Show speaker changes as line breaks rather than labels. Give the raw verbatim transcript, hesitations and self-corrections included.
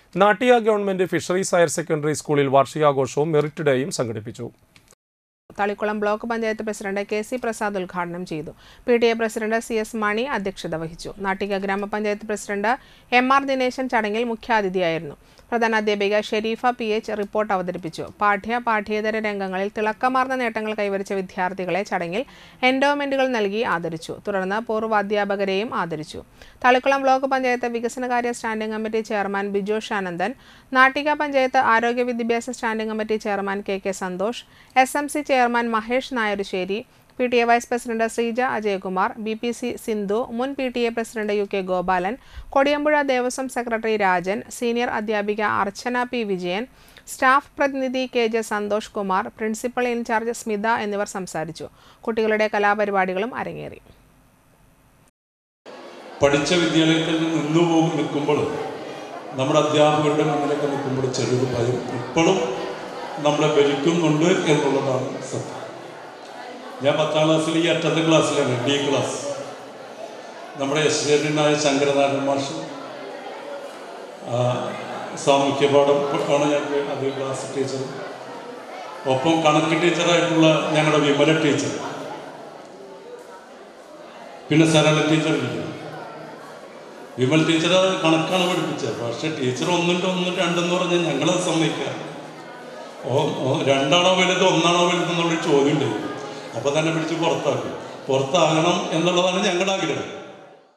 Nattika government fisheries higher secondary സ്കൂളിൽ വാർഷികാഘോഷവും merit ഡേയും സംഘടിപ്പിച്ചു.
Thalikulam block panchayat president K C Prasad ഉദ്ഘാടനം ചെയ്തു. P T A president C S Mani അധ്യക്ഷത വഹിച്ചു. നാട്ടിക ഗ്രാമപഞ്ചായത്ത് പ്രസിഡന്റ് എം ആർ ദിനേശൻ ചടങ്ങിൽ മുഖ്യാതിഥിയായിരുന്നു. പ്രധാനാധ്യാപിക ഷെരീഫ പി എച്ച് റിപ്പോർട്ട് അവതരിപ്പിച്ചു. പാഠ്യ പാഠ്യേതര രംഗങ്ങളിൽ തിളക്കമാർന്ന നേട്ടങ്ങൾ കൈവരിച്ച വിദ്യാർത്ഥികളെ ചടങ്ങിൽ എൻഡോമെന്റുകൾ നൽകി ആദരിച്ചു. തുടർന്ന് പൂർവ്വ അധ്യാപകരെയും ആദരിച്ചു. തളിക്കുളം ബ്ലോക്ക് പഞ്ചായത്ത് വികസനകാര്യ standing committee chairman Bijosh Anandan, Nattika panchayat ആരോഗ്യ വിദ്യാഭ്യാസ standing committee chairman K K Santhosh, S M C chairman Mahesh Nayarusseri, P T A vice president Sreeja Ajayakumar, B P C Sindhu, മുൻ P T A president U K Gopalan, Kodiyampuzha Devaswom secretary Rajan, senior അധ്യാപിക അർച്ചന പി വിജയൻ, സ്റ്റാഫ് പ്രതിനിധി K J Santhosh Kumar, principal incharge Smitha എന്നിവർ സംസാരിച്ചു. കുട്ടികളുടെ കലാപരിപാടികളും അരങ്ങേറി.
പഠിച്ച വിദ്യാലയത്തിൽ നിന്നു പോകും നിൽക്കുമ്പോൾ നമ്മുടെ അധ്യാപകരുടെ മുന്നിലൊക്കെ നിൽക്കുമ്പോൾ ചെറിയൊരു ഭയം ഇപ്പോഴും നമ്മളെ ഭരിക്കുന്നുണ്ട് എന്നുള്ളതാണ് സത്യം. ഞാൻ പത്താം ക്ലാസ്സിൽ ഈ അറ്റത്തെ ക്ലാസ്സിലാണ്, ഡി ക്ലാസ്. നമ്മുടെ എസ്റ്റുഡൻ്റായ ശങ്കരനാരായണ മാഷ് സാമൂഹ്യ പാഠം ആണ് ഞങ്ങൾക്ക് അത് ക്ലാസ് ടീച്ചർ. ഒപ്പം കണക്ക് ടീച്ചറായിട്ടുള്ള ഞങ്ങളുടെ വിമല ടീച്ചർ, പിന്നെ സരള ടീച്ചർ ഇരിക്കുന്നു. വിമൽ ടീച്ചർ കണക്കാണ് പഠിപ്പിച്ചത്. പക്ഷേ ടീച്ചർ ഒന്നിട്ട് ഒന്നും രണ്ടെന്ന് പറഞ്ഞാൽ ഞങ്ങളത് സമ്മതിക്കുക. ഓ രണ്ടാണോ വലുത് ഒന്നാണോ വലുതെന്നുള്ളൊരു ചോദ്യം ഉണ്ടായിരുന്നു. അപ്പോൾ തന്നെ പിടിച്ച് പുറത്താക്കും. പുറത്താകണം എന്നുള്ളതാണ് ഞങ്ങളുടെ ആഗ്രഹം.